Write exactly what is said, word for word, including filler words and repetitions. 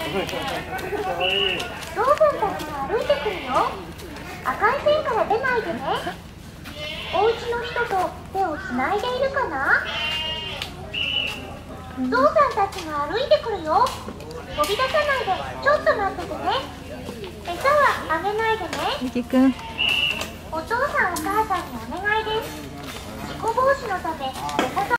ゾウさんたちが歩いてくるよ。赤い線から出ないでね。お家の人と手をつないでいるかな。ゾウさんたちが歩いてくるよ。飛び出さないでちょっと待っててね。餌はあげないでね。 ゆきくん、 お父さんお母さんにお願いです。事故防止のため餌